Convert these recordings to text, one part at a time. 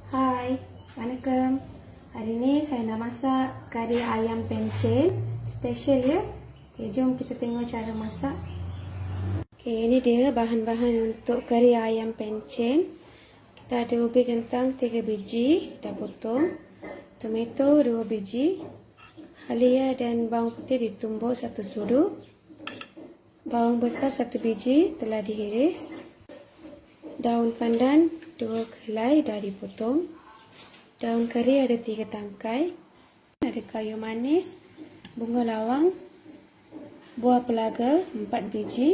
Hai, Waalaikumsalam. Hari ni saya nak masak kari ayam pencen special ya. Okay, jom kita tengok cara masak. Okay, ini dia bahan-bahan untuk kari ayam pencen. Kita ada ubi kentang 3 biji, dah potong. Tomato 2 biji. Halia dan bawang putih ditumbuk 1 sudu. Bawang besar 1 biji telah diiris. Daun pandan 2 helai dah dipotong. Daun kari ada 3 tangkai. Ada kayu manis, bunga lawang, buah pelaga 4 biji.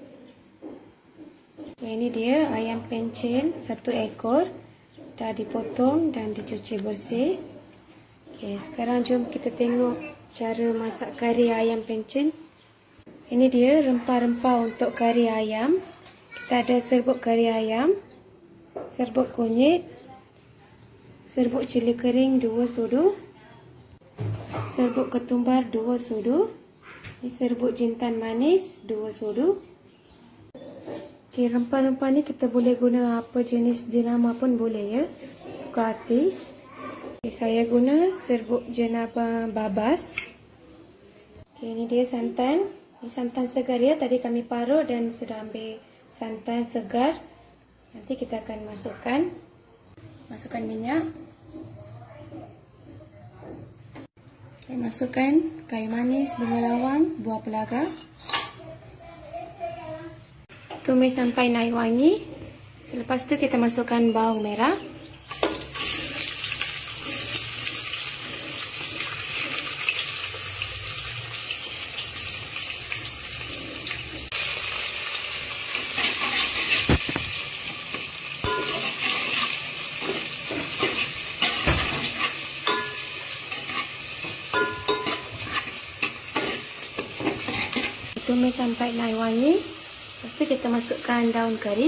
Ini dia ayam pencen 1 ekor. Dah dipotong dan dicuci bersih. Okay, sekarang jom kita tengok cara masak kari ayam pencen. Ini dia rempah-rempah untuk kari ayam. Kita ada serbuk kari ayam, serbuk kunyit, serbuk cili kering 2 sudu, serbuk ketumbar 2 sudu, ini serbuk jintan manis 2 sudu. Okay, rempah-rempah ni kita boleh guna apa jenis jenama pun boleh ya, suka hati. Okay, saya guna serbuk jenama babas. Okay, ini dia santan. Ini santan segar ya, tadi kami parut dan sudah ambil santan segar. Nanti kita akan masukkan minyak. Okay, masukkan kayu manis, bunga lawang, buah pelaga. Tumis sampai naik wangi. Selepas tu kita masukkan bawang merah. Tumis sampai naik wangi. Lepas tu kita masukkan daun kari.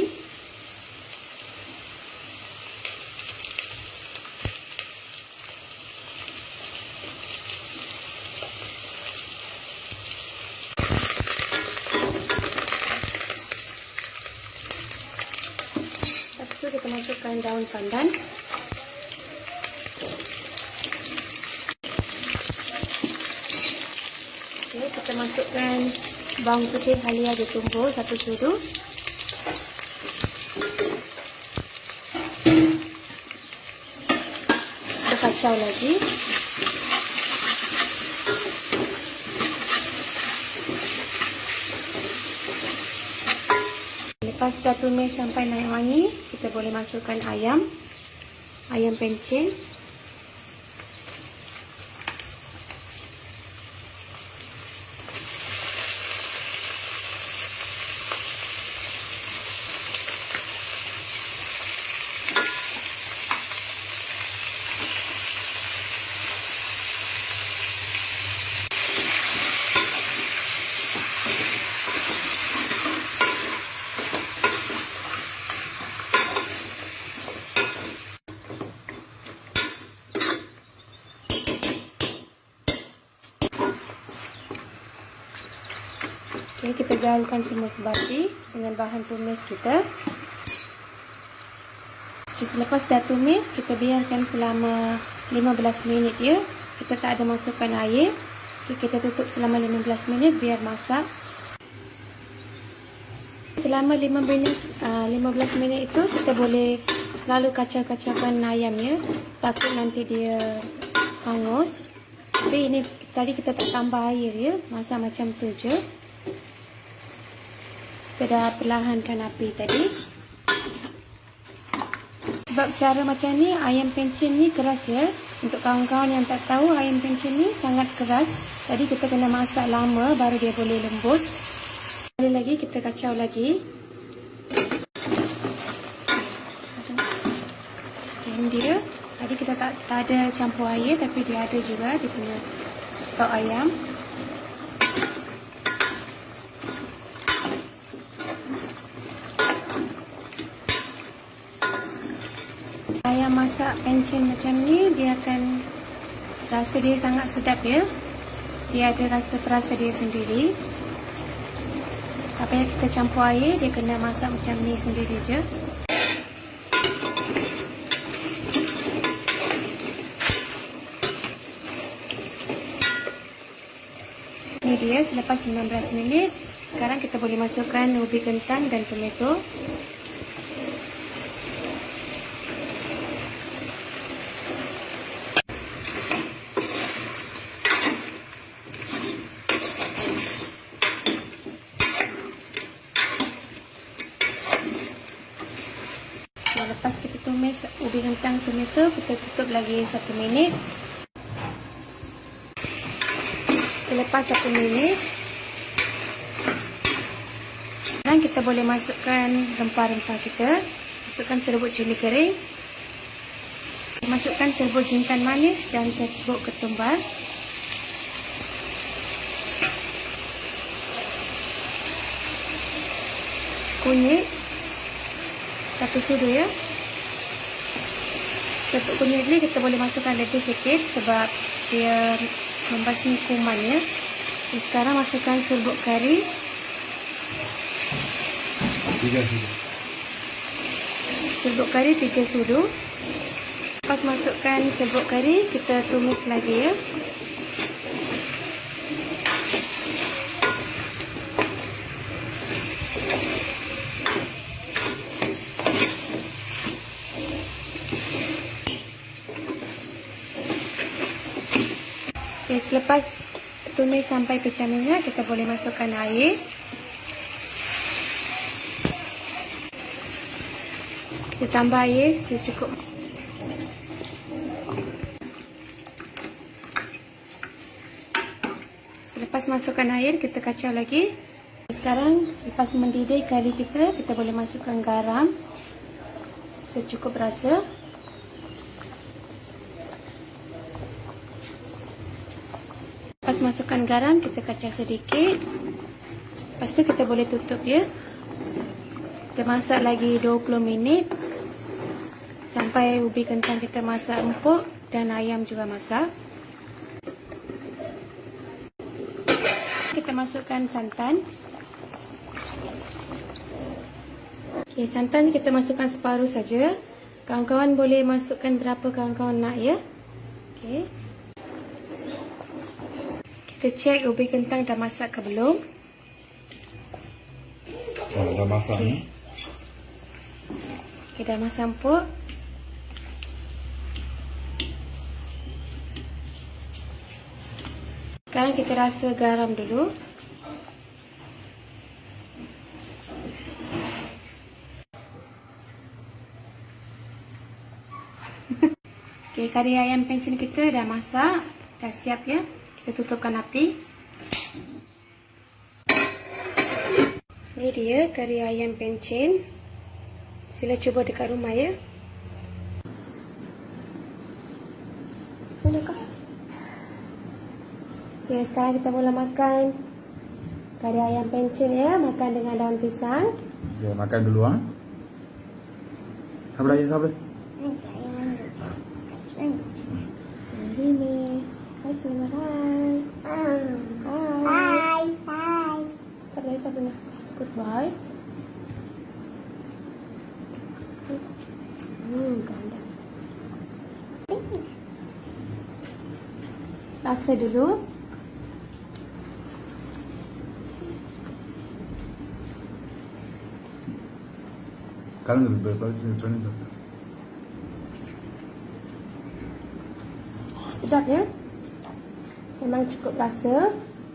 Lepas tu kita masukkan daun pandan. Okay, kita masukkan bawang putih halia ditumbuk 1 sudu. Kita kacau lagi. Lepas dah tumis sampai naik wangi, kita boleh masukkan ayam pencen. Okay, kita gaulkan semua sebati dengan bahan tumis kita. Okay, selepas dah tumis, kita biarkan selama 15 minit ya. Kita tak ada masukkan air. Okay, kita tutup selama 15 minit biar masak. Selama 15 minit itu kita boleh selalu kacau-kacaukan ayam ya. Takut nanti dia hangus. Tapi ini tadi kita tak tambah air ya. Masak macam tu je. Kita dah perlahankan api tadi. Sebab cara macam ni, ayam pencen ni keras ya. Untuk kawan-kawan yang tak tahu, ayam pencen ni sangat keras. Jadi kita kena masak lama baru dia boleh lembut. Sekali lagi kita kacau lagi. Ini dia. Tadi kita tak ada campur air, tapi dia ada juga dia punya stok ayam. Ayam masak pencen macam ni, dia akan rasa dia sangat sedap ya. Dia ada rasa perasa dia sendiri. Tak payah kita campur air, dia kena masak macam ni sendiri je. Ini dia selepas 19 minit. Sekarang kita boleh masukkan ubi kentang dan tomato. Lepas kita tumis ubi kentang tomato, kita tutup lagi 1 minit. Selepas 1 minit, sekarang kita boleh masukkan rempah-rempah kita. Masukkan serbuk cili kering, masukkan serbuk jintan manis dan serbuk ketumbar. Kunyit 1 sudu ya. Serbuk kunyit ni kita boleh masukkan lebih sikit sebab dia membasmi kumannya. Sekarang masukkan serbuk kari. 3 sudu. Serbuk kari 3 sudu. Lepas masukkan serbuk kari, kita tumis lagi ya. Okay, selepas tumis sampai pecah minyak, kita boleh masukkan air. Kita tambah air secukup. Lepas masukkan air, kita kacau lagi. Sekarang lepas mendidih kari kita boleh masukkan garam secukup rasa. Lepas masukkan garam, kita kacau sedikit. Lepas tu kita boleh tutup dia. Kita masak lagi 20 minit. Sampai ubi kentang kita masak empuk dan ayam juga masak. Kita masukkan santan. Okay, santan kita masukkan separuh saja. Kawan-kawan boleh masukkan berapa kawan-kawan nak ya. Okay. Kita cek ubi kentang dah masak ke belum. Dah masak ni. Okay, dah masak empuk. Sekarang kita rasa garam dulu. Okay, kari ayam pencen kita dah masak. Dah siap ya. Kita tutupkan api. Ini dia kari ayam pencen. Sila cuba dekat rumah ya. Okay, sekarang kita mula makan kari ayam pencen ya. Makan dengan daun pisang. Okay, makan dulu ah. Sabar lagi, sabar. Ini. Hai semua, hai. Hai. Hai. Sabar nak. Goodbye. Ganda. Rasa dulu. Kalian lebih baik ni. Sedap ya. Memang cukup rasa.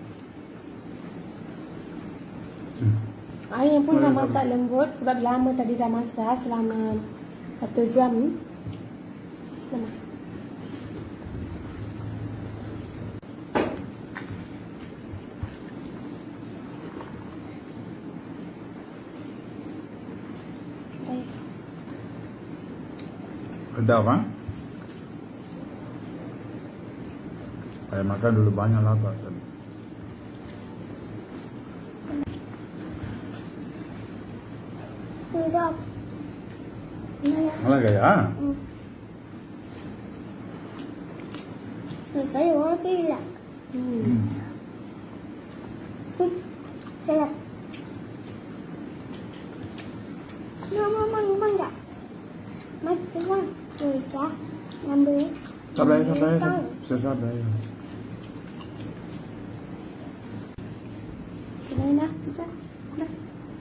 Ayam pun dah masak lembut sebab lama tadi dah masak selama 1 jam. Lama. Sedap ah. Saya makan dulu banyak lah Pak. Sedap. Malah gaya. Saya orang tidak. Sedap. Mama enggak. Mas semua kerja ngambil. Sabar. Saya sabar. Ni dah, Cica. Dah.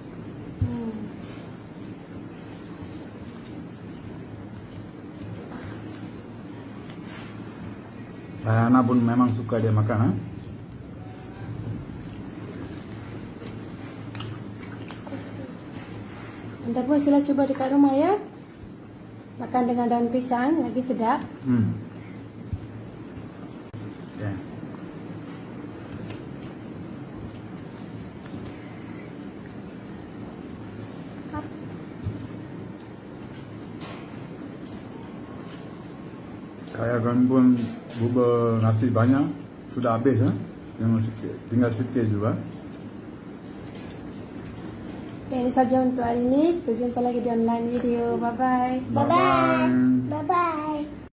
Ayana pun memang suka dia makan, ha? Anda pun sila cuba dekat rumah ya. Makan dengan daun pisang, lagi sedap. Okay. Kaya kan pun bubur nasi banyak sudah habis, ha? Tinggal sikit juga. Okay, ini saja untuk hari ini. Kita jumpa lagi di online video. Bye-bye. Bye-bye. Bye bye.